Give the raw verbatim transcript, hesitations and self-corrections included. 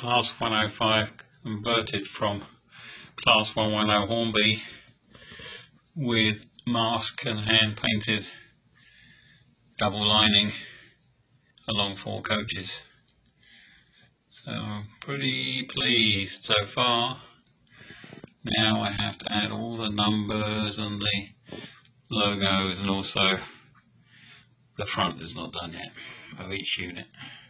Class one oh five converted from Class one ten Hornby with mask and hand painted double lining along four coaches. So I'm pretty pleased so far. Now I have to add all the numbers and the logos, and also the front is not done yet of each unit.